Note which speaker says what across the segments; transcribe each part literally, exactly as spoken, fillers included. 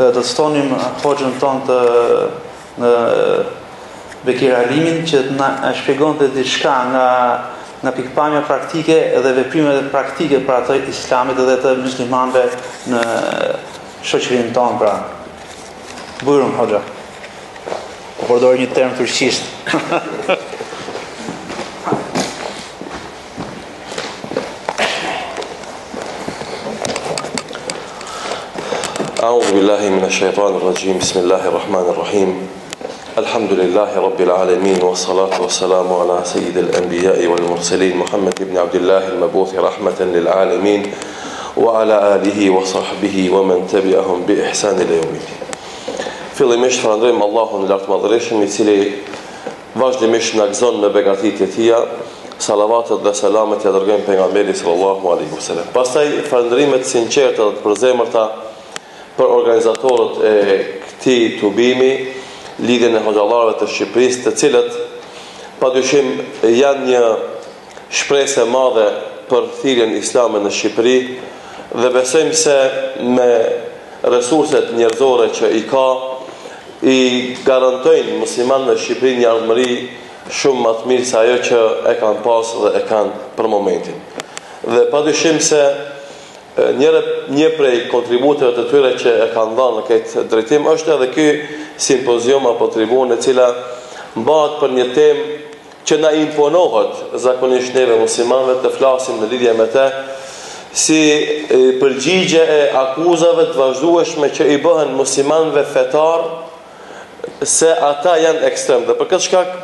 Speaker 1: do të ftonim hoxhën tonë të në Bekir Alimin që na shpjegonte diçka nga nga pikpamja praktike dhe veprimet praktike për atë islamit dhe të muslimanëve në shoqërinë tonë pra. Bujrum hoxha. Po përdor një term turqisht.
Speaker 2: أعوذ بالله من الشيطان الرجيم بسم الله الرحمن الرحيم الحمد لله رب العالمين والصلاة والسلام على سيد الأنبياء والمرسلين محمد بن عبد الله المبعوث رحمة للعالمين وعلى آله وصحبه ومن تبعهم بإحسان إلى يوم الدين. Fillimisht falënderojmë Allahun lartë madhërisëm i cili vazhdimisht na gëzon me begatitjet e tija, salavatet dhe selamet ja dërgojmë pejgamberit sallallahu alaihi wasallam. Pastaj falënderimet sinqerta dhe të përzemërta për organizatorët e këtij tubimi, lidhjen e hoxhallarëve të Shqipërisë, të cilët padyshim janë një shpresë e madhe për thirrjen islame në Shqipëri dhe besojmë se me resurset njerëzore që i ka i garantojnë muslimanëve në Shqipëri një ardhmëri shumë më të mirë se ajo që e kanë pas dhe e kanë për momentin. Dhe padyshim se Njëre, një prej kontributeve të tyre që e kanë dhënë në këtë drejtim është edhe ky simpozium apo tribunë e cila mbahet për një temë që na imponohet zakonisht neve muslimanëve të flasim në lidhje me të si përgjigje e akuzave të vazhdueshme që i bëhen muslimanëve fetar se ata janë ekstrem. Dhe për këtë shkak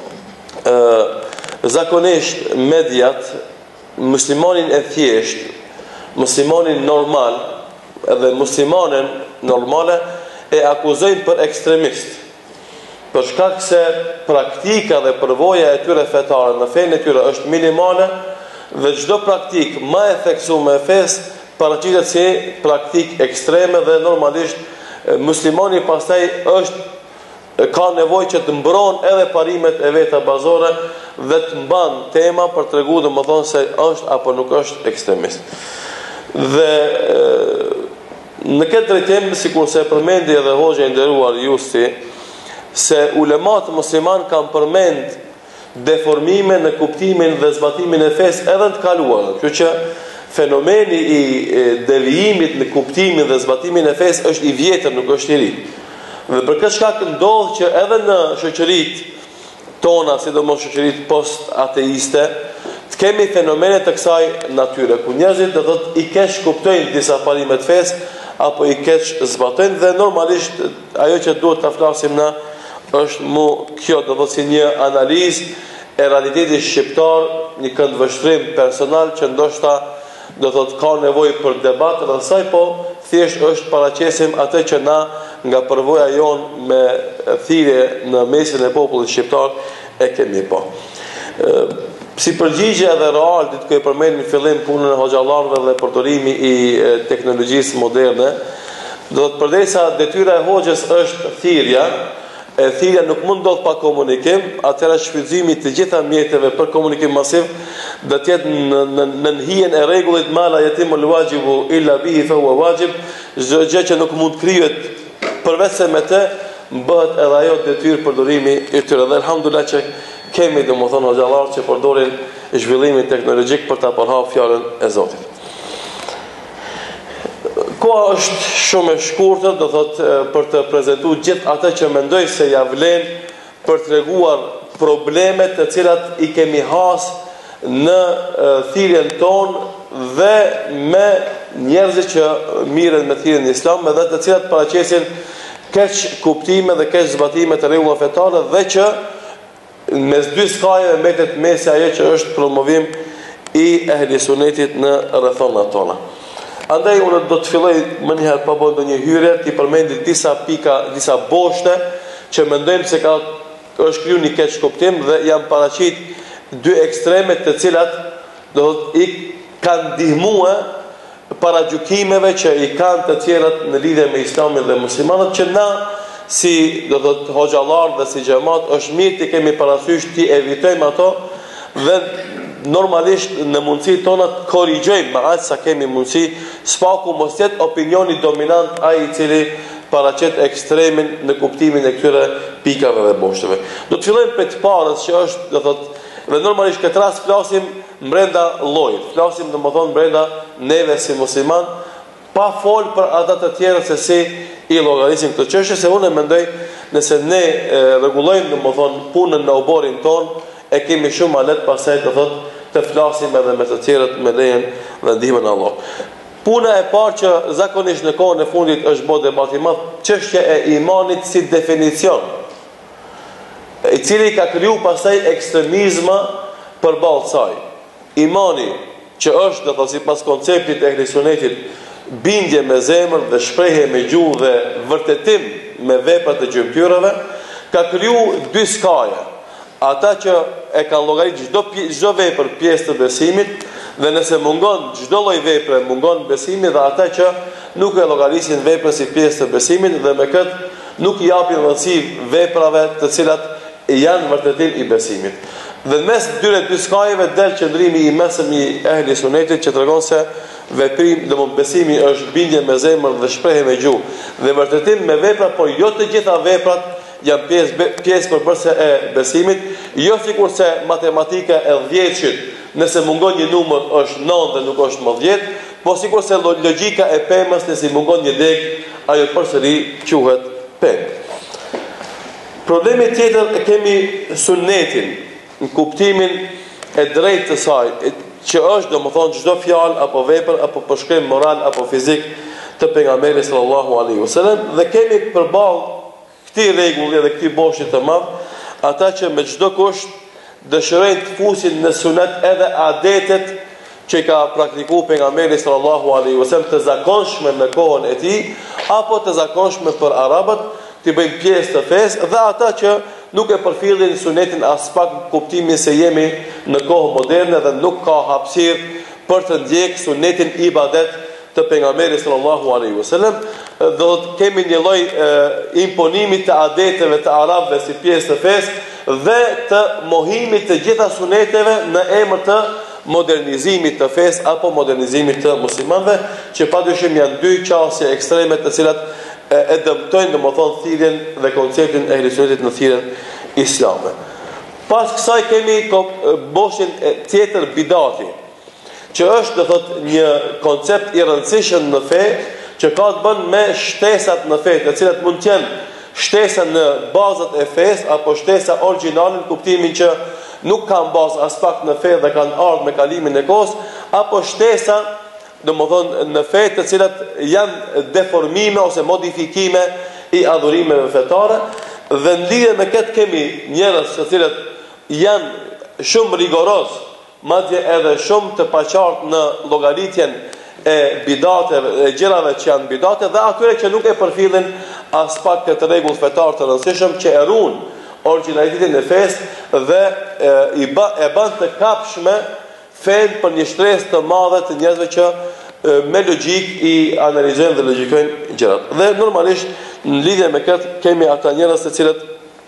Speaker 2: ë zakonisht mediat muslimanin e thjesht muslimonin normal edhe muslimanen normale e akuzojnë për ekstremist për shkak se praktika dhe përvoja e tyre fetare në fenë e tyre është minimale dhe çdo praktik më e theksuar e fesë paraqitet si praktik ekstreme dhe normalisht muslimani pastaj është ka nevojë që të mbron edhe parimet e veta bazore dhe të mban tema për treguar domethënë se është apo nuk është ekstremist. Dhe në këtë drejtim, sikur se përmendi edhe hoxha i nderuar Justi, se ulemat musliman kanë përmend deformime në kuptimin dhe zbatimin e fesë edhe të kaluar. Kështu që fenomeni i devijimit në kuptimin dhe zbatimin e fesë është i vjetër, nuk është i ri. Dhe për këtë shkak ndodh që edhe në shoqëritë tona, sidomos shoqëritë post-ateiste, të kemi fenomene të kësaj natyre, ku njerëzit do thotë i keq kuptojnë disa parime të fesë apo i keq zbatojnë dhe normalisht ajo që duhet ta flasim na është mu kjo do thotë si një analizë e realitetit shqiptar, një këndvështrim personal që ndoshta do thotë ka nevojë për debat dhe saj po thjesht është paraqesim atë që na nga përvoja jon me thirrje në mesin e popullit shqiptar e kemi po. Si përgjigje edhe real, ditë ku e përmend në fillim punën e hoxhallarëve dhe përdorimi i teknologjisë moderne, do të përdesa detyra e hoxhës është thirrja, e thirrja nuk mund ndodh pa komunikim, atëra shfrytëzimi të gjitha mjeteve për komunikim masiv do të jetë në në, në hijen e rregullit ma la yatimul wajibu illa bihi fa huwa wajib, çdo gjë që nuk mund krihet përveç se me të bëhet edhe ajo detyrë përdorimi i tyre. Dhe alhamdulillah që kemi domethënë hoxhallar që përdorin zhvillimin teknologjik për ta përhapur fjalën e Zotit. Koha është shumë e shkurtër, do thotë për të prezantuar gjithë atë që mendoj se ja vlen për treguar problemet të cilat i kemi has në thirrjen tonë dhe me njerëzit që mirën me thirrjen e Islamit dhe të cilat paraqesin keq kuptime dhe keq zbatime të rregullave fetare dhe që mes dy skajeve mbetet mesi ajo që është promovim i ehli sunetit në rrethonat tona. Andaj unë do të filloj më njëherë pa bërë ndonjë hyrje, ti përmendi disa pika, disa boshte që mendojmë se ka është kriju një keq kuptim dhe janë paraqit dy ekstremet të cilat do të i kanë ndihmuar para gjykimeve që i kanë të tjerat në lidhje me Islamin dhe muslimanët që na si do të thotë hoxhallar dhe si xhamat është mirë të kemi parasysh ti evitojmë ato dhe normalisht në mundësitë tona të korrigjojmë me aq sa kemi mundësi, spaku mos jetë opinioni dominant ai i cili paraqet ekstremin në kuptimin e këtyre pikave dhe boshteve. Do të fillojmë për të parës që është, do thotë, dhe normalisht këtë rast flasim brenda llojit, flasim domethënë brenda neve si musliman, pa fol për ata të tjerë se si i llogarisim këtë çështje, se unë mendoj nëse ne rregullojmë domethënë punën në oborin ton, e kemi shumë më lehtë pastaj të thotë të flasim edhe me të tjerët me lejen dhe ndihmën e Allahut. Puna e parë që zakonisht në kohën e fundit është bërë debat i madh, çështja e imanit si definicion, i cili ka kriju pastaj ekstremizma përballë saj. Imani që është, do të thotë sipas konceptit e Ehlisunetit, bindje me zemër dhe shprehje me gjuhë dhe vërtetim me veprat e gjymtyrave, ka kriju dy skaje. Ata që e kanë llogarit çdo çdo vepër pjesë të besimit, dhe nëse mungon çdo lloj vepre, mungon besimi, dhe ata që nuk e llogarisin veprën si pjesë të besimit dhe me këtë nuk i japin rëndësi veprave të cilat janë vërtetim i besimit. Dhe mes dyre dy skajeve del qëndrimi i mesëm i ehli sunetit që tregon se veprim, domthonë besimi është bindje me zemër dhe shprehje me gjuhë dhe vërtetim me vepra, por jo të gjitha veprat janë pjesë pjesë përbërëse e besimit, jo sikurse matematika e dhjetësit, nëse mungon një numër është nëntë dhe nuk është më dhjetë, po sikurse logjika e pemës, nëse mungon një deg, ajo përsëri quhet pemë. Problemi tjetër e kemi sunnetin, në kuptimin e drejtë të saj, që është domethënë çdo fjalë apo vepër apo përshkrim moral apo fizik të pejgamberit sallallahu alaihi wasallam, dhe kemi përballë këtij rregulli dhe këtij boshti të madh ata që me çdo kusht dëshirojnë të fusin në sunet edhe adetet që ka praktikuar pejgamberi sallallahu alaihi wasallam, të zakonshme në kohën e tij apo të zakonshme për arabët, të bëjnë pjesë të fesë, dhe ata që nuk e përfillin sunetin as pak kuptimin se jemi në kohë moderne dhe nuk ka hapësirë për të ndjekë sunetin ibadet të pejgamberit sallallahu alaihi wasallam, do të kemi një lloj imponimi të adeteve të arabëve si pjesë të fesë dhe të mohimit të gjitha suneteve në emër të modernizimit të fesë apo modernizimit të muslimanëve, që padyshim janë dy qasje ekstreme të cilat e dëmtojnë domethënë thirrjen dhe konceptin e ehlisunetit në thirrjen islame. Pas kësaj kemi boshin tjetër bidati, që është do thotë një koncept i rëndësishëm në fe, që ka të bën me shtesat në fe, të cilat mund të jenë shtesa në bazat e fesë apo shtesa origjinale në kuptimin që nuk kanë bazë as pak në fe dhe kanë ardhur me kalimin e kohës, apo shtesa domethënë në fe të cilat janë deformime ose modifikime i adhurimeve fetare, dhe në lidhje me këtë kemi njerëz të cilët janë shumë rigoroz, madje edhe shumë të paqartë në llogaritjen e bidateve, e gjërave që janë bidate, dhe atyre që nuk e përfillin as pak këtë rregull fetar të rëndësishëm që e ruan origjinalitetin e fesë dhe e, i ba, e bën të kapshme fen për një shtresë të madhe të njerëzve që e, me logjik i analizojnë dhe logjikojnë gjërat. Dhe normalisht në lidhje me këtë kemi ata njerëz të cilët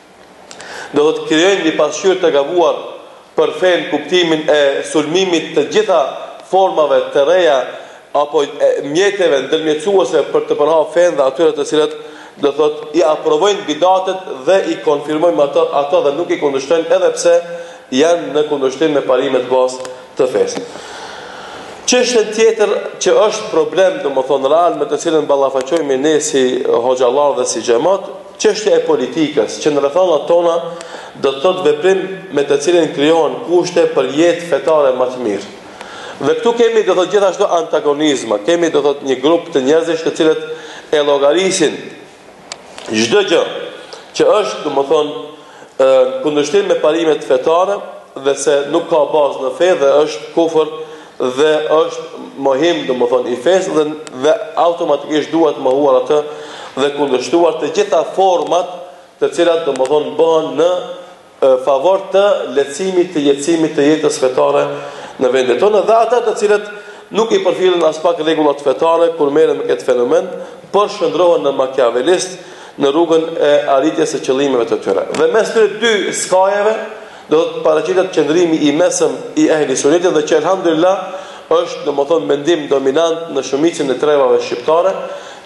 Speaker 2: do të krijojnë një pasqyrë të gabuar për fen, kuptimin e sulmimit të gjitha formave të reja apo mjeteve ndërmjetësuese për të përhapur fen, dhe atyre të cilët do thot i aprovojnë bidatet dhe i konfirmojnë ato, ato dhe nuk i kundërshtojnë, edhe pse janë në kundërshtim me parimet bazë të fesë. Çështja tjetër që është problem, domethënë real, me të cilën ballafaqojmë ne si hoxhallar dhe si xhamat, çështja e politikës, që në rrethana tona do të thotë veprim me të cilën krijohen kushte për jetë fetare më të mirë. Dhe këtu kemi do thotë gjithashtu antagonizma, kemi do thotë një grup të njerëzish të cilët e llogarisin çdo gjë që është domethënë në kundërshtim me parimet fetare dhe se nuk ka bazë në fe dhe është kufër dhe është mohim domethënë i fesë dhe, dhe automatikisht duhet mohuar atë dhe kundërshtuar të gjitha format të cilat domethënë bëhen në e, favor të lehtësimit të jetësimit të jetës fetare në vendet tona, dhe ata të cilët nuk i përfilin as pak rregullat fetare kur merren me këtë fenomen, por shndrohen në makiavelist në rrugën e arritjes së qëllimeve të tyre. Dhe mes këtyre dy skajeve do të paraqitet qëndrimi i mesëm i ehli sunetit, dhe që alhamdulillah është domethënë mendim dominant në shumicën e trevave shqiptare,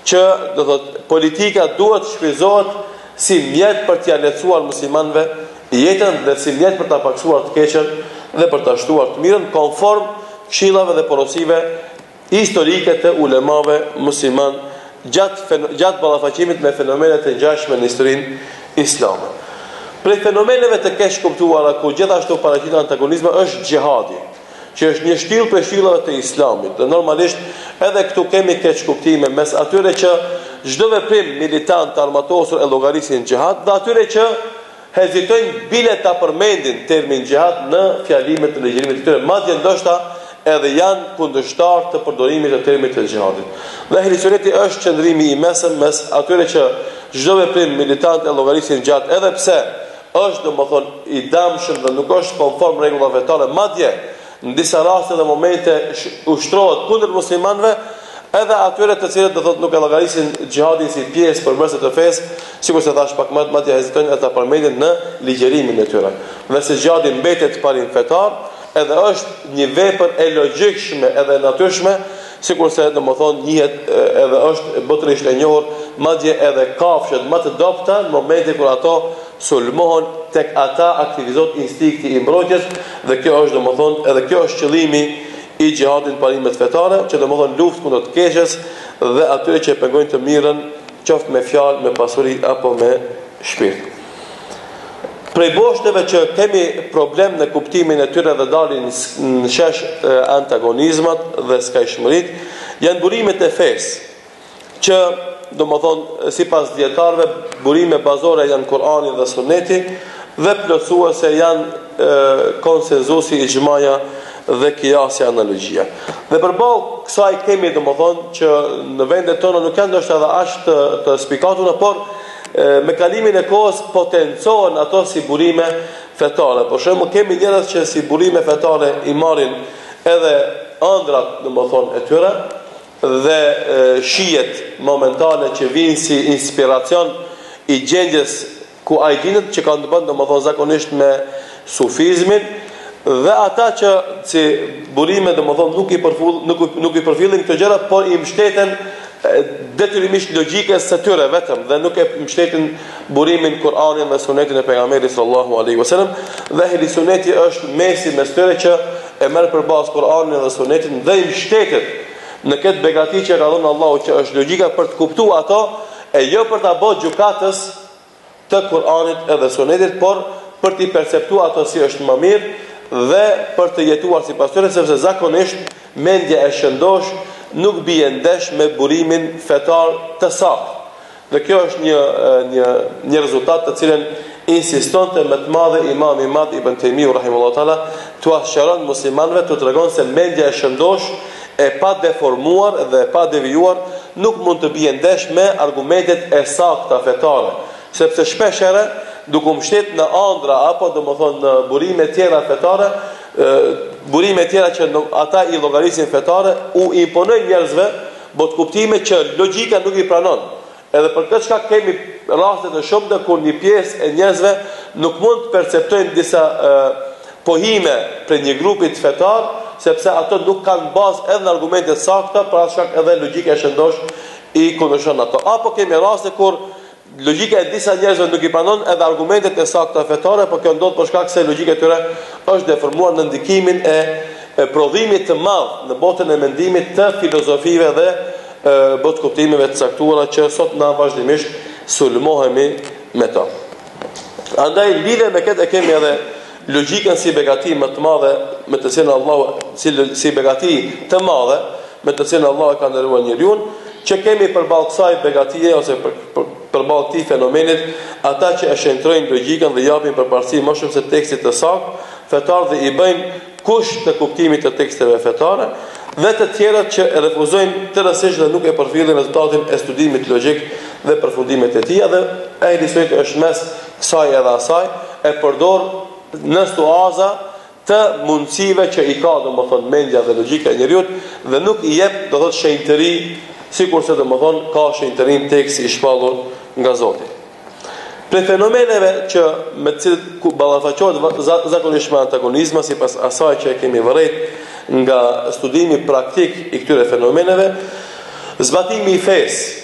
Speaker 2: që do thotë politika duhet shfryzohet si mjet për t'ia lehtësuar muslimanëve jetën dhe si mjet për ta paksuar të keqen dhe për ta shtuar të mirën, konform këshillave dhe porosive historike të ulemave musliman gjatë gjatë ballafaqimit me fenomenet e ngjashme në historinë islame. Prej fenomeneve të keq kuptuara ku gjithashtu paraqitet antagonizmi është xhihadi, që është një shtyllë për shtyllave të islamit. Dhe normalisht edhe këtu kemi keq kuptime mes atyre që çdo veprim militant armatosur e llogarisin xhihad dhe atyre që hezitojnë bile ta përmendin termin xhihad në fjalimet të legjërimit të tyre, madje ndoshta edhe janë kundërshtar të përdorimit të termit të xhihadit. Dhe ehli sunneti është qëndrimi i mesëm mes atyre që çdo veprim militant e llogarisin xhihad, edhe pse është domethënë i dëmshëm dhe nuk është konform rregullave fetare, madje në disa raste dhe momente ushtrohet kundër muslimanëve, edhe atyre të cilët do thotë nuk e llogarisin xhihadin si pjesë përbërëse të fesë, sikur se thash pak më madje hezitojnë ata përmendin në ligjërimin e tyre. Dhe se xhihadi mbetet parim fetar, edhe është një vepër e logjikshme edhe natyrshme, sikur se domethënë njihet edhe është botërisht e njohur, madje edhe kafshët më të dobta në momentin kur ato sulmohen tek ata aktivizohet instinkti i mbrojtjes, dhe kjo është domethënë edhe kjo është qëllimi i xhihadit parimet fetare, që domethënë luftë kundër të keqes dhe atyre që pengojnë të mirën, qoftë me fjalë, me pasuri apo me shpirt. Prej boshteve që kemi problem në kuptimin e tyre dhe dalin në shesh antagonizmat dhe skajshmërit, janë burimet e fesë, që domethënë sipas dietarëve burime bazore janë Kurani dhe Suneti, dhe plotësuese janë e, konsenzusi i xhmaja dhe kijasi analogjia. Dhe përballë kësaj kemi domethënë që në vendet tona nuk janë ndoshta edhe aq të, të spikatura, por me kalimin e kohës potencohen ato si burime fetare. Për shembull, kemi njerëz që si burime fetare i marrin edhe ëndrat, domethënë, e tyre dhe e, shijet momentane që vinë si inspiracion i gjendjes ku ai gjendet, që kanë të bëjnë domethënë zakonisht me sufizmin, dhe ata që si burime domethënë nuk i përfull, nuk, nuk i përfillin këto gjëra, por i mbështeten detyrimisht logjikës së tyre vetëm, dhe nuk e mbështetin burimin Kur'anin dhe Sunetin e pejgamberit sallallahu alaihi wasallam. Dhe ehli Suneti është mesi mes tyre që e merr përballë Kur'anin dhe Sunetin dhe i mbështetet në këtë begati që ka dhënë Allahu, që është logjika për të kuptuar ato, e jo për ta bërë gjykatës të Kur'anit edhe Sunetit, por për t'i perceptuar ato si është më mirë dhe për të jetuar sipas tyre, sepse zakonisht mendja e shëndosh nuk bie ndesh me burimin fetar të saktë. Dhe kjo është një një një rezultat të cilën insistonte më të madhe Imam i Madh Ibn Taymiyyah rahimahullahu taala, t'u shëron muslimanëve, t'u tregon se mendja e shëndosh e pa deformuar dhe e pa devijuar nuk mund të bie ndesh me argumentet e sakta fetare, sepse shpesh herë duke u mbështet në ëndra apo domethënë në burime të tjera fetare, burime të tjera që ata i llogarisin fetare, u imponojnë njerëzve bot kuptime që logjika nuk i pranon. Edhe për këtë shkak kemi raste të shumta kur një pjesë e njerëzve nuk mund të perceptojnë disa e, pohime për një grupit fetar, sepse ato nuk kanë bazë edhe në argumente të sakta, për atë shkak edhe logjika e shëndosh i kundërshton ato. Apo kemi raste kur logjika e disa njerëzve nuk i pranon edhe argumentet e sakta fetare, por kjo ndodh për shkak se logjika e tyre është deformuar në ndikimin e, e prodhimit të madh në botën e mendimit të filozofive dhe e, botë kuptimeve të caktuara që sot na vazhdimisht sulmohemi me to. Andaj lidhe me këtë e kemi edhe logjikën si begati më të madhe me të cilën Allahu si, si begati të madhe me të cilën Allahu e ka ndëruar njeriu, që kemi përballë kësaj begatie ose për, për, përballë këtij fenomenit ata që e shëntrojnë logjikën dhe japin përparësi më shumë se tekstit të saktë fetar dhe i bëjnë kusht të kuptimit të teksteve fetare, dhe të tjerat që e refuzojnë të rësisht dhe nuk e përfillin rezultatin e studimit logjik dhe përfundimet e tij, dhe ehli sunnit është mes kësaj edhe asaj, e përdor në stuaza të mundësive që i ka domethënë mendja dhe logjika e njeriu, dhe nuk i jep do thotë shenjtëri, sikurse domethënë ka shenjtërin teksti i shpallur nga Zoti. Për fenomeneve që me të cilët ballafaqohet zakonisht me antagonizma, sipas asaj që kemi vërejt nga studimi praktik i këtyre fenomeneve, zbatimi i fesë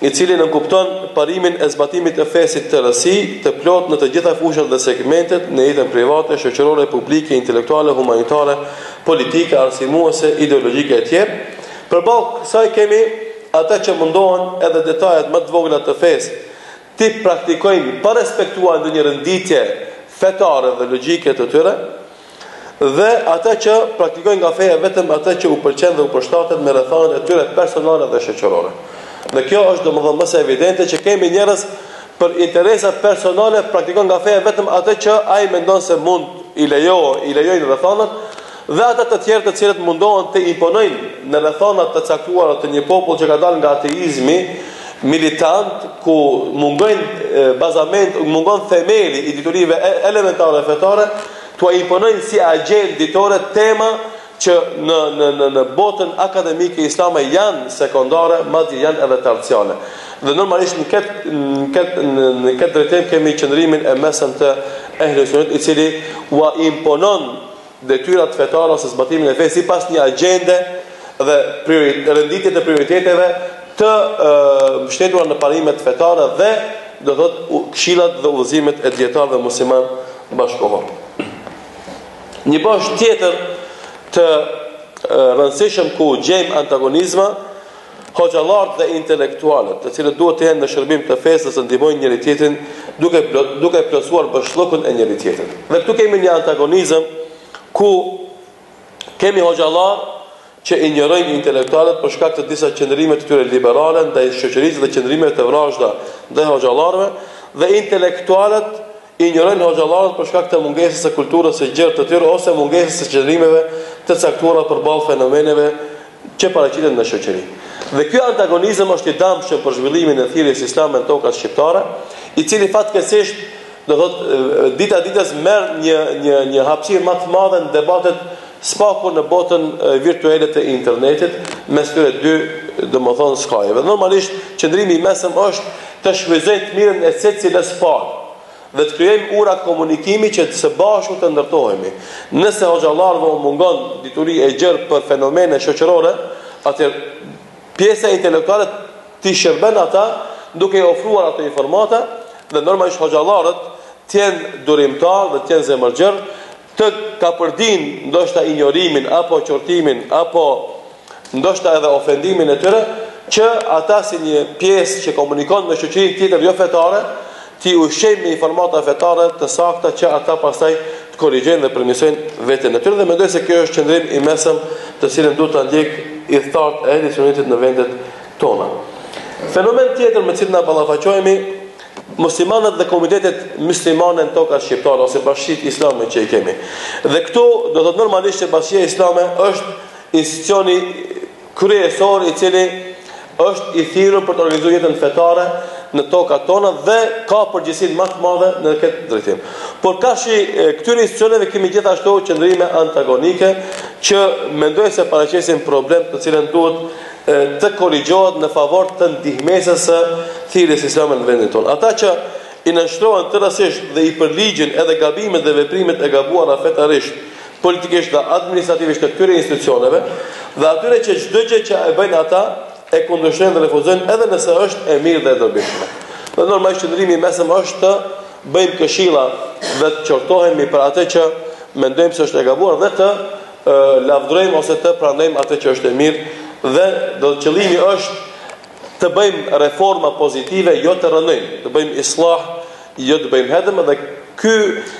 Speaker 2: i cili nënkupton parimin e zbatimit të fesit të rësi, të plot në të gjitha fushat dhe segmentet, në jetën private, shoqërore, publike, intelektuale, humanitare, politike, arsimuese, ideologjike e tjerë. Përballë kësaj kemi ata që mundohen edhe detajet më të vogla të fesë ti praktikojnë pa respektuar ndonjë renditje fetare dhe logjike të tyre, dhe ata që praktikojnë nga feja vetëm ata që u pëlqen dhe u përshtatet me rrethanat e tyre personale dhe shoqërore. Dhe kjo është domosdoshmë më së evidente që kemi njerëz për interesa personale praktikojnë nga feja vetëm ata që ai mendon se mund i lejo, i lejojnë rrethanat, dhe ata të tjerë të cilët mundohen të imponojnë në rrethanat të caktuara të një popull që ka dalë nga ateizmi militant, ku mungojnë bazament, mungon themeli i diturive elementare fetare, tua imponojnë si agent ditore tema që në, në, në, në botën akademike islame janë sekondare, madje janë edhe terciale. Dhe normalisht në këtë në këtë në këtë drejtim kemi qëndrimin e mesëm të ehli sunnet, i cili ua imponon detyrat fetare ose zbatimin e fesë sipas një agjende dhe renditje të prioriteteve të uh, mbështetura në parimet fetare dhe do thotë këshillat dhe udhëzimet e dietarëve musliman bashkëkohor. Një bosh tjetër të uh, rëndësishëm ku gjejmë antagonizma, hoxhallarët dhe intelektualët, të cilët duhet të jenë në shërbim të fesë dhe ndihmojnë njëri tjetrin duke duke plotësuar bashkëllokun e njëri tjetrit. Dhe këtu kemi një antagonizëm ku kemi hoxhallarë që injorojnë intelektualët për shkak të disa qëndrime të tyre liberale ndaj shoqërisë dhe qëndrime të vrajshta ndaj hoxhallarëve, dhe intelektualët injorojnë hoxhallarët për shkak të mungesës së kulturës së gjerë të tyre ose mungesës së qëndrimeve të caktuara përballë fenomeneve që paraqiten në shoqëri. Dhe ky antagonizëm është i dëmshëm për zhvillimin e thirrjes islame në tokat shqiptare, i cili fatkeqësisht do thotë dita ditës merr një një një hapësirë më të madhe në debatet spaku në botën virtuale të internetit mes këtyre dy domethënë skajeve. Normalisht qëndrimi i mesëm është të shfrytëzojmë të mirën e secilës palë dhe të krijojmë ura komunikimi që të së bashku të ndërtohemi. Nëse hoxhallarëve u mungon dituri e gjerë për fenomene shoqërore, atëherë pjesa intelektuale ti shërben ata duke i ofruar ato informata, dhe normalisht hoxhallarët të jenë durimtar dhe të jenë zemërgjër, të kapërdin ndoshta injorimin apo qortimin apo ndoshta edhe ofendimin e tyre, që ata si një pjesë që komunikon me shoqërinë tjetër jo fetare, ti ushqejnë me informata fetare të sakta që ata pastaj të korrigjojnë dhe përmirësojnë veten e tyre, dhe mendoj se kjo është qëndrim i mesëm të cilën duhet ta ndjek i thartë e ehli sunnetit në vendet tona. Fenomen tjetër me cilin na ballafaqohemi, muslimanët dhe komitetet muslimane në tokat shqiptare ose bashkitë islame që i kemi. Dhe këtu do thotë normalisht që bashkia islame është institucioni kryesor i cili është i thirrur për të organizuar jetën fetare në tokat tona dhe ka përgjegjësinë më të madhe në këtë drejtim. Por kashi këtyre institucioneve kemi gjithashtu qëndrime antagonike që mendoj se paraqesin problem të cilën duhet të korrigjohet në favor të ndihmesës së thirrjes islame në vendin tonë. Ata që i nënshtrohen tërësisht dhe i përligjin edhe gabimet dhe veprimet e gabuara fetarisht, politikisht dhe administrativisht të këtyre institucioneve, dhe atyre që çdo gjë që e bëjnë ata e kundërshtojnë dhe refuzojnë edhe nëse është e mirë dhe e dobishme. Dhe normalisht qëndrimi i mesëm është të bëjmë këshilla dhe të qortohemi për atë që mendojmë se është e gabuar dhe të e, lavdërojmë ose të pranojmë atë që është e mirë, dhe do të qëllimi është të bëjmë reforma pozitive, jo të rënojmë, të bëjmë islah, jo të bëjmë hedhëm, dhe ky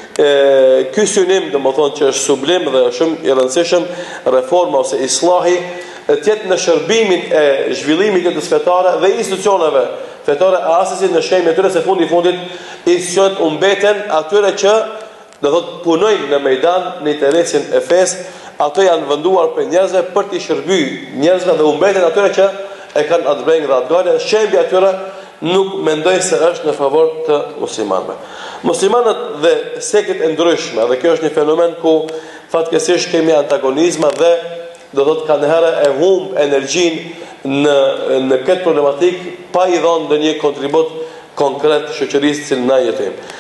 Speaker 2: e, ky synim, domethënë që është sublim dhe është shumë i rëndësishëm, reforma ose islahi, të jetë në shërbimin e zhvillimit të fetare dhe institucioneve fetare, asesi në shenjë e tyre se fundi i fundit institucionet u mbeten atyre që do thotë punojnë në mejdan në interesin e fesë. Ato janë venduar për njerëzve për t'i shërbyer njerëzve dhe u mbeten atyre që e kanë atbreng dhe atgale. Shembi atyre nuk mendoj se është në favor të muslimanëve. Muslimanët dhe sektet e ndryshme, dhe kjo është një fenomen ku fatkeqësisht kemi antagonizma dhe do thotë kanë herë e humb energjinë në në këtë problematik pa i dhënë ndonjë kontribut konkret shoqërisë që na jetojmë.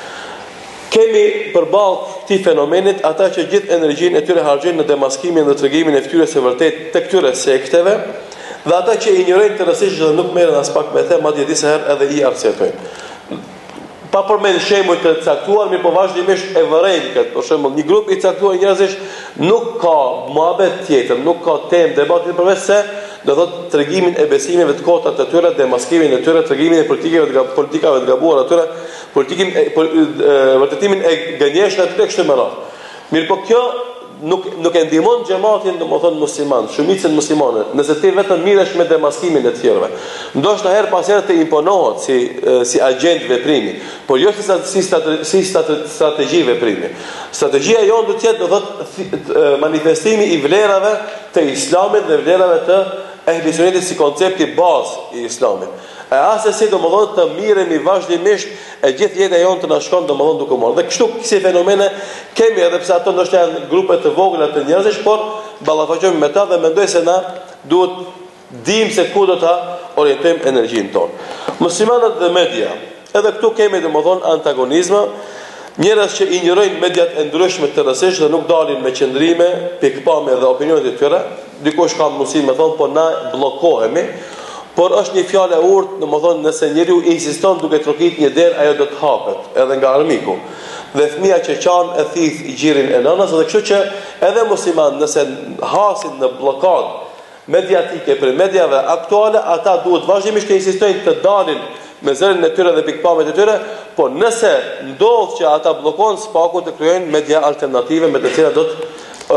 Speaker 2: Kemi përballë këtij fenomenit ata që gjithë energjinë e tyre harxojnë në demaskimin dhe tregimin e fytyrës së vërtetë të këtyre sekteve dhe ata që injorojnë të rësisht dhe nuk merren as pak me the, madje disa herë edhe i arsyejtojnë. Pa përmend shembuj të caktuar, mirë po vazhdimisht e vërejnë këtë. Për shembull, një grup i caktuar njerëzish nuk ka muhabet tjetër, nuk ka temë debati përveç se do thotë tregimin e besimeve të kota të tyre, demaskimin e tyre, tregimin e politikave të politikave të gabuara të tyre, politikin e vërtetimin e gënjeshtër të kështu me radhë. Mirë po kjo nuk nuk e ndihmon xhamatin, domethënë musliman, shumicën muslimane, nëse ti vetëm miresh me demaskimin e të tjerëve. Ndoshta her pas here të imponohet si si agent veprimi, por jo si si, si strategji veprimi. Strategjia jonë do të jetë do thotë manifestimi i vlerave të Islamit dhe vlerave të ehli sunnetit si koncepti bazë i Islamit. E asesi do më thonë të miremi vazhdimisht e gjithë jeta jonë të na shkon do më thonë duke marrë. Dhe kështu kësi fenomene kemi edhe pse ato ndoshta janë grupe të vogla të njerëzish, por ballafaqohemi me ta dhe mendoj se na duhet dim se ku do ta orientojmë energjinë tonë. Muslimanët dhe media, edhe këtu kemi do më thonë antagonizma, njerëz që injorojnë mediat e ndryshme të rësisht dhe nuk dalin me qëndrime, pikpamje dhe opinionet e tyre. Dikush ka mundësi me thonë, po na bllokohemi. Por është një fjalë e urtë, domethënë nëse njeriu insiston duke trokit një derë, ajo do të hapet, edhe nga armiku. Dhe fëmia që qan e thith i gjirin e nënës, dhe kështu që edhe musliman nëse hasin në blokadë mediatike për mediave aktuale, ata duhet vazhdimisht të insistojnë të dalin me zërin e tyre dhe pikpamjet e tyre, por nëse ndodh që ata bllokojnë, spaku të krijojnë media alternative me të cilat do të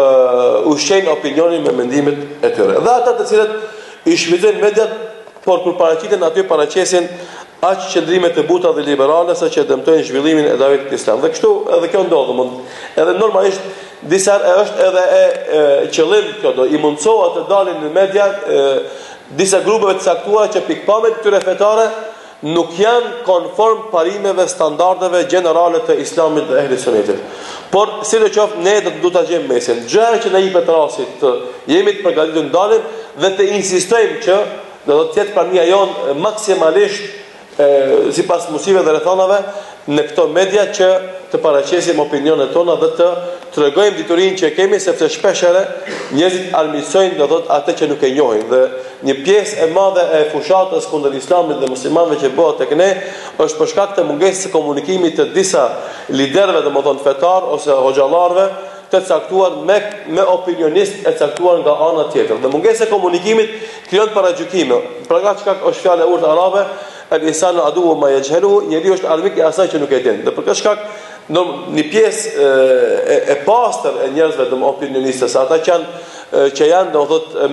Speaker 2: uh, ushqejnë opinionin me mendimet e tyre. Dhe ata të cilët i shfrytëzojnë mediat, por kur paraqiten aty paraqesin aq qëndrime të buta dhe liberale sa që dëmtojnë zhvillimin e davetit islam. Dhe kështu edhe kjo ndodh, domthonë, edhe normalisht disa është edhe e, e qëllim kjo do i mundsohet të dalin në media e, disa grupeve të caktuara që pikpamjet e tyre fetare nuk janë konform parimeve standardeve gjenerale të islamit dhe ehli sunnetit. Por sidoqoftë ne do të duhet ta gjejmë mesin. Gjëra që na jepet rasti të jemi të përgatitur të dalim dhe të insistojmë që do të jetë prania jonë maksimalisht sipas mësimeve dhe rrethonave në këto media që të paraqesim opinionet tona dhe të tregojmë diturinë që kemi, sepse shpeshherë njerëzit armiqsojnë do thotë atë që nuk e njohin dhe një pjesë e madhe e fushatës kundër islamit dhe muslimanëve që bëhet tek ne është për shkak të mungesës së komunikimit të disa liderëve, domethënë fetar ose hoxhallarëve të caktuar me me opinionist e caktuar nga ana tjetër. Dhe mungesa e komunikimit krijon paragjykime. Për çka është fjala e urtë arabe, al-insanu adu ma yajhalu, njeriu është armik i asaj që nuk e din. Dhe për këtë shkak në një pjesë e, e pastër e njerëzve të opinionistës, ata që janë që janë domethënë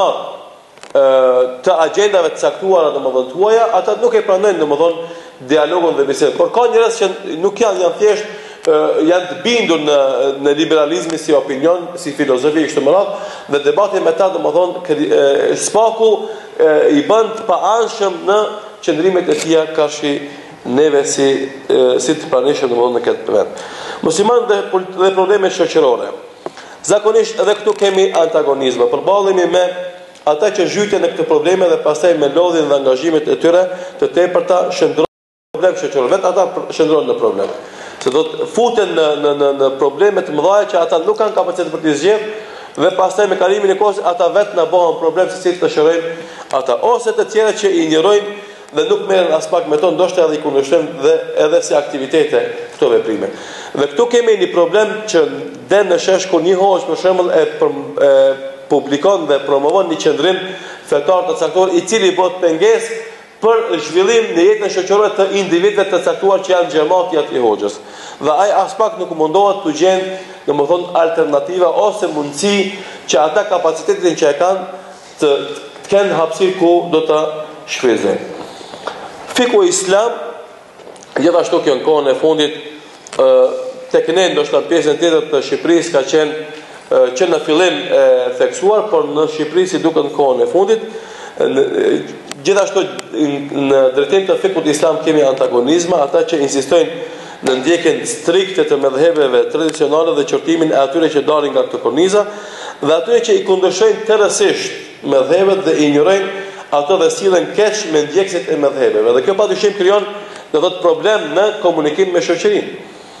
Speaker 2: mercenar të agjendave të caktuara domethënë tuaja, ata nuk e pranojnë domethënë dialogun dhe bisedën. Por ka njerëz që nuk janë janë thjesht janë të bindur në në liberalizmin si opinion, si filozofi kështu më radh, dhe debati me ta domethënë spaku i bën të paanshëm në qëndrimet e tija kashi neve si si të pranishëm domethënë në këtë vend. Musliman dhe, dhe probleme shoqërore. Zakonisht edhe këtu kemi antagonizma. Përballemi me ata që zhyten në këtë probleme dhe pastaj me lodhjen dhe angazhimet e tyre të tepërta shndrojnë në problem shoqëror. Vetë ata shndrojnë në problem. Se do të futen në në në, në probleme të mëdha që ata nuk kanë kapacitet për të zgjedhur dhe pastaj me kalimin e kohës ata vetë na bëhen problem se si të shërojnë ata ose të tjerë që i injorojnë dhe nuk merren as pak me to, ndoshta edhe i kundërshtojnë dhe edhe si aktivitete këto veprime. Dhe këtu kemi një problem që den në shesh ku një hoxh për shembull e, e publikon dhe promovon një qendrim fetar të caktuar i cili bëhet pengesë për zhvillim në jetën shoqërore të individëve të caktuar që janë xhamati aty hoxhës. Dhe ai as pak nuk mundohet të gjejnë, domethënë alternativa ose mundësi që ata kapacitetin që e kanë të, të kenë hapësirë ku do ta shfrytëzojnë. Fiku islam, gjithashtu kjo në kohën e fundit, tek ne ndoshta pjesën tjetër të Shqipërisë ka qenë që në fillim e theksuar, por në Shqipëri si duket në kohën e fundit, gjithashtu në drejtim të fikut islam kemi antagonizma, ata që insistojnë në ndjekjen strikte të mëdhëheve tradicionale dhe qortimin e atyre që dalin nga këto korniza dhe atyre që i kundërshtojnë tërësisht mëdhëhevet dhe i injorojnë ato dhe sillen keq me ndjekësit e mëdhëheve. Dhe kjo padyshim krijon do të thotë problem në komunikim me shoqërinë.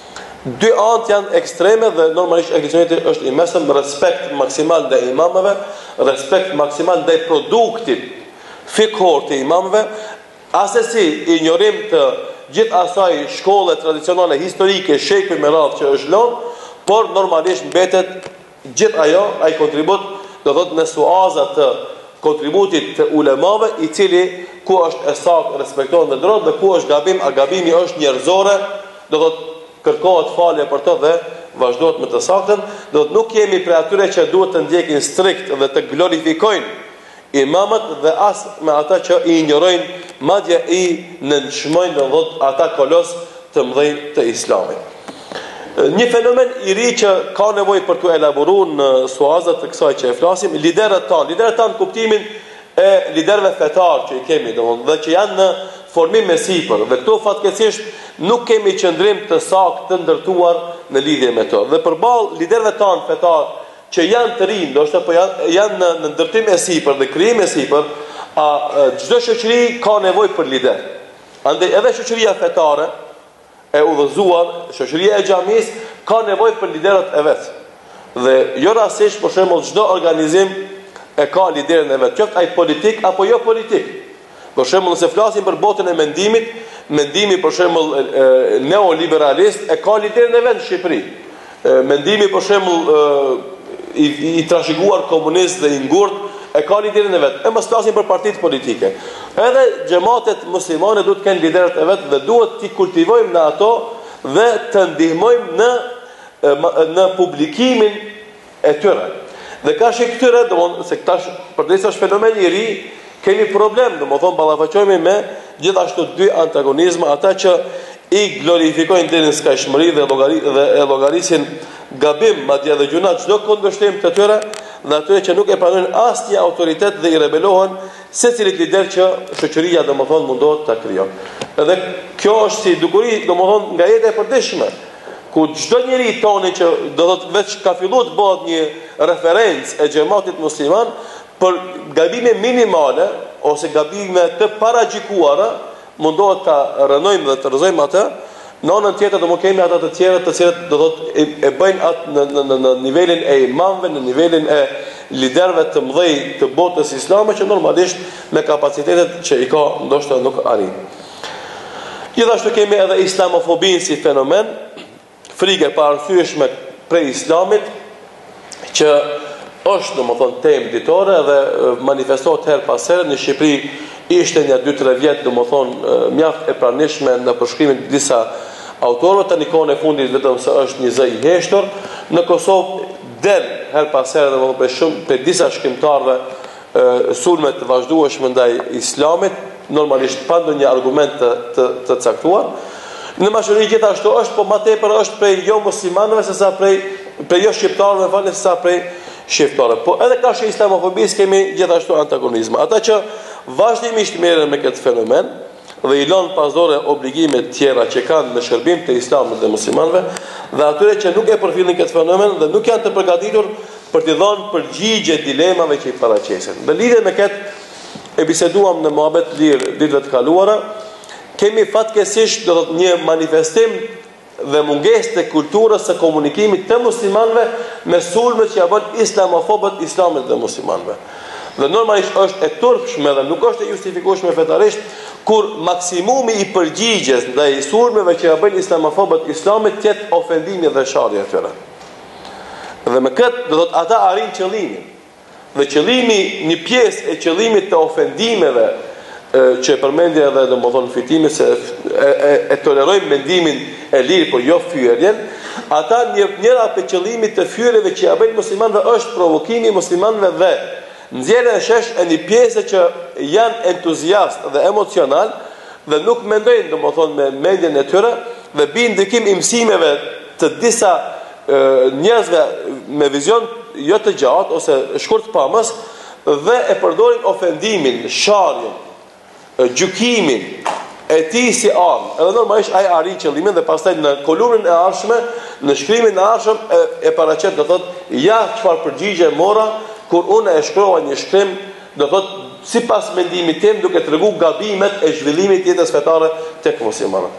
Speaker 2: dy anë janë ekstreme dhe normalisht ehli sunneti është i mesëm, respekt maksimal ndaj imamëve, respekt maksimal ndaj produktit fikhor të imamëve, asesi ignorim të gjithë asaj shkolle tradicionale historike shejkë me radhë që është lënë, por normalisht mbetet gjithë ajo, ai kontribut, do thotë në suazat të kontributit të ulemave, i cili ku është e saktë respektohet dhe ndrohet, dhe ku është gabim, a gabimi është njerëzore, do thotë kërkohet falje për të dhe vazhdohet me të saktën, do të nuk jemi prej atyre që duhet të ndjekin strikt dhe të glorifikojnë imamët dhe as me ata që i injorojnë, madje i nënçmojnë do thotë ata kolos të mëdhenj të Islamit. Një fenomen i ri që ka nevojë për të elaboruar në suazat të kësaj që e flasim, liderët tanë, liderët tanë kuptimin e liderëve fetar që i kemi, domthonë, dhe që janë në formim me sipër, dhe këto fatkeqësisht nuk kemi qëndrim të saktë të ndërtuar në lidhje me to. Dhe përballë liderëve tanë fetar që janë të rinj, ndoshta po janë, janë në, në ndërtim e sipër dhe krijim e sipër, a çdo shoqëri ka nevojë për lider. Andaj edhe shoqëria fetare e udhëzuar, shoqëria e xhamis ka nevojë për liderët e vet. Dhe jo rastësisht për shembull çdo organizim e ka liderin e vet, qoftë ai politik apo jo politik. Për shembull nëse flasim për botën e mendimit, mendimi për shembull neoliberalist e ka liderin e vet në Shqipëri. Mendimi për shembull i, i trashëguar komunist dhe i ngurt e ka liderin e vet. E mos flasim për partitë politike. Edhe xhamatet muslimane duhet të kenë liderët e vet dhe duhet t'i kultivojmë në ato dhe të ndihmojmë në në publikimin e tyre. Dhe ka shi këtyre, domthonë se këta përdesë është fenomen i ri, kemi problem, domthonë ballafaqohemi me gjithashtu dy antagonizma, ata që i glorifikojnë deri në skajshmëri dhe llogari dhe e llogarisin gabim, madje edhe gjuna çdo kundërshtim të tyre, dhe atyre që nuk e pranojnë asnjë autoritet dhe i rebelohen secilit lider që shoqëria domthonë mundohet ta krijojë. Edhe kjo është si dukuri domthonë nga jeta e përditshme, ku çdo njeri toni që do të vetë ka filluar të bëhet një referencë e xhamatit musliman për gabime minimale ose gabime të paragjikuara, mundohet ta rënojmë dhe të rrëzojmë atë. Në anën tjetër do të kemi ata të tjerë të cilët do thotë e, e bëjnë atë në, në, në nivelin e imamëve, në nivelin e liderëve të mëdhej të botës islame që normalisht me kapacitetet që i ka ndoshta nuk arrin. Gjithashtu kemi edhe islamofobinë si fenomen, frikë pa arsyeeshme prej islamit që është domethënë temë ditore dhe manifestohet her pas here. Në Shqipëri ishte një dy tre vjet domethënë mjaft e pranishme në përshkrimin të disa autorëve, tani kohën e fundit vetëm se është një zë i heshtur. Në Kosovë del her pas here domethënë për shumë për disa shkrimtarëve sulme të vazhdueshme ndaj islamit, normalisht pa ndonjë argument të, të, të caktuar. Në mashuri gjithashtu është, po më tepër është prej jo muslimanëve se sa prej prej jo shqiptarëve, falni, se sa prej shqiptarëve. Po edhe ka shi islamofobisë kemi gjithashtu antagonizma. Ata që vazhdimisht merren me këtë fenomen dhe i lënë pasdore obligime të tjera që kanë në shërbim të islamit dhe muslimanëve, dhe atyre që nuk e përfillin këtë fenomen dhe nuk janë të përgatitur për t'i dhënë përgjigje dilemave që i paraqesin. Në lidhje me këtë e biseduam në muhabet lirë ditëve të kaluara, kemi fatkeqësisht do të një manifestim dhe mungesë të kulturës së komunikimit të muslimanëve me sulmet që ja bën islamofobët islamit dhe muslimanëve. Dhe normalisht është e turpshme dhe nuk është e justifikueshme fetarisht kur maksimumi i përgjigjes ndaj sulmeve që ja bën islamofobët islamit të jetë ofendimi dhe sharrja e tyre. Dhe me këtë do të ata arrin qëllimin. Dhe qëllimi, një pjesë e qëllimit të ofendimeve që e përmendja edhe dhe më thonë fitimi se e, e, e tolerojmë mendimin e lirë, po jo fyerjen, ata një, njëra për qëllimit të fyerjeve që ja bëjnë muslimanëve është provokimi muslimanëve dhe nxjerrja e shesh e një pjesë që janë entuziast dhe emocional dhe nuk mendojnë dhe më thonë me mendjen e tyre dhe bin ndikim i mësimeve të disa e, njerëzve me vizion jo të gjatë ose shkurt pamës dhe e përdorin ofendimin, sharrin, gjykimin e tij si armë. Edhe normalisht ai arrin qëllimin dhe pastaj në kolumnën e ardhshme, në shkrimin e ardhshëm e, e paraqet do thotë ja çfarë përgjigje mora kur unë e shkrova një shkrim, do thotë sipas mendimit tim duke treguar gabimet e zhvillimit të jetës fetare tek muslimanët.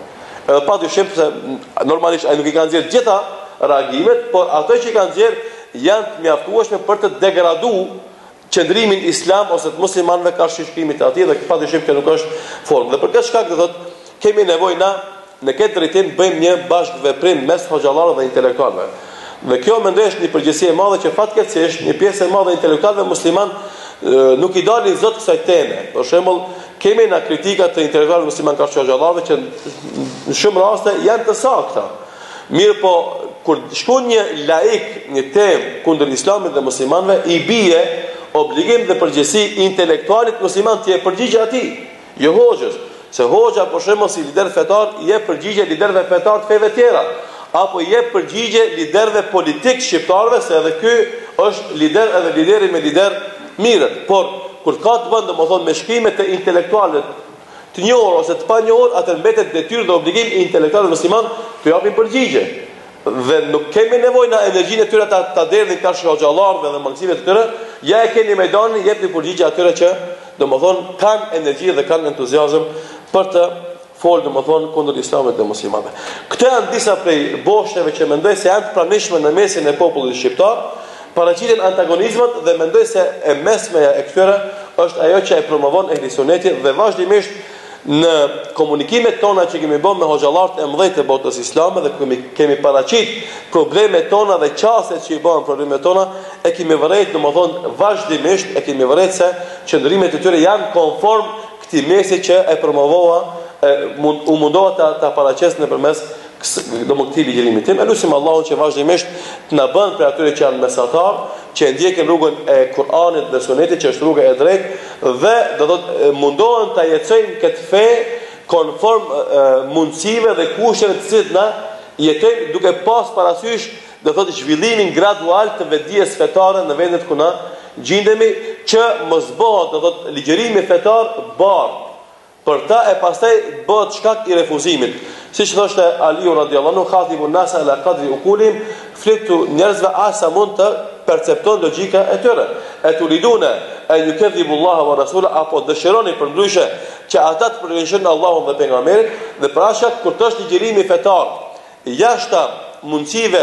Speaker 2: Edhe padyshim se normalisht ai nuk i kanë nxjerr gjitha reagimet, por ato që kanë nxjerr janë të mjaftueshme për të degraduar qëndrimin islam ose të muslimanëve ka shqyrtimit të atij, dhe padyshim që nuk është formë. Dhe për këtë shkak do thotë kemi nevojë na në këtë drejtim bëjmë një bashkëveprim mes hoxhallarëve dhe intelektualëve. Dhe kjo mendoj është një përgjegjësi e madhe që fatkeqësisht një pjesë e madhe e intelektualëve musliman nuk i dalin zot kësaj teme. Për shembull, kemi na kritika të intelektualëve musliman ka hoxhallarëve që në shumë raste janë të sakta. Mirë po, kur shkon një laik një temë kundër islamit dhe muslimanëve, i bie obligim dhe përgjegjësi intelektualit musliman të jep përgjigje atij, jo hoxhës. Se hoxha për shembull si lider fetar i jep përgjigje liderëve fetar të feve tjera, apo i jep përgjigje liderëve politik shqiptarëve, se edhe ky është lider edhe lideri me lider mirët. Por kur ka të bëjë domethënë me shkrimet e intelektualit të njohur ose të panjohur, atë mbetet detyrë dhe obligim i intelektualit musliman të japin përgjigje. Dhe nuk kemi nevojë na energjinë e tyre ta ta derdhin tash hoxhallarëve dhe mangësive të tyre, ja e keni mejdanin, jepni përgjigje atyre që domethënë kanë energji dhe kanë entuziazëm për të folë domethënë kundër islamit dhe muslimanëve. Këto janë disa prej boshteve që mendoj se janë të pranishme në mesin e popullit shqiptar, paraqiten antagonizmat dhe mendoj se e mesmeja e këtyre është ajo që e promovon ehli sunneti dhe vazhdimisht në komunikimet tona që kemi bërë me hoxhallarët e mëdhtë të botës islame dhe kemi kemi paraqit problemet tona dhe çastet që i bëhen problemet tona, e kemi vërejt domethënë vazhdimisht e kemi vërejt se qëndrimet e tyre janë konform këtij mesi që e promovova e, mund, u mundova ta, ta paraqes nëpërmes domo këtij ligjërimi tim. Elusim Allahun që vazhdimisht të na bën për atyre që janë mesatar, që ndjekin rrugën e Kur'anit dhe Sunetit, që është rruga e drejtë, dhe do të mundohen ta jetojnë këtë fe konform e, mundësive dhe kushteve të cilat na jetojnë, duke pas parasysh do thotë zhvillimin gradual të vetdijes fetare në vendet ku na gjendemi, që mos bëhet do thotë ligjërimi fetar bar. Për ta e pastaj bëhet shkak i refuzimit. Siç thoshte Aliu radhiyallahu anhu, "Khatibu an-nasa ala qadri uqulim", flitu njerëzve asa mund të perceptojnë logjika e tyre. E turiduna an yukadhibu Allah wa rasula, apo dëshironi përndryshe që ata të përgjigjojnë Allahun dhe pejgamberin, dhe për aq kur të është ligjërimi fetar jashta mundësive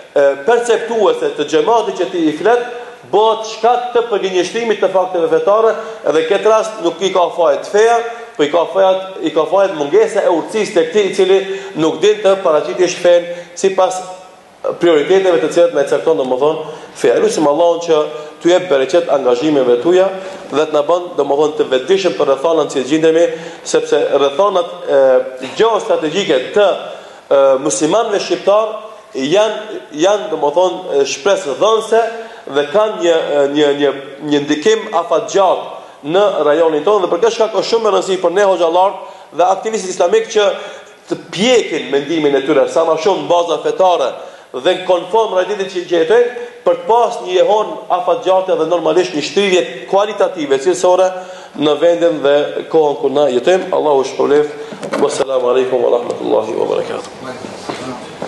Speaker 2: perceptuese të xhamatit që ti i flet, bëhet shkak të përgjinjështrimit të fakteve fetare, edhe në këtë rast nuk i ka fajt feja, po i ka fajt i ka fajt mungesa e urtësisë tek ti, i cili nuk din të paraqitësh fen sipas prioriteteve të cilat na cakton domethënë feja. Lutim Allahun që t'u jep bereqet angazhimeve tuaja dhe të na bën domethënë të vetëdijshëm për rrethonat që gjendemi, sepse rrethonat gjeostrategjike të e, muslimanëve shqiptar janë janë domethënë shpresë dhënëse dhe kanë një një një një ndikim afatgjat në rajonin tonë, dhe për këtë shkak është shumë e rëndësishme për ne hoxhallarë dhe aktivistët islamik që të pjekin mendimin e tyre sa më shumë në baza fetare dhe konform realitit që jetojnë, për të pas një jehon afatgjate dhe normalisht një shtrydhje kualitative cilësore në vendin dhe kohën ku na jetojmë. Allahu shpëlef. Wassalamu alaikum wa rahmatullahi wa barakatuh.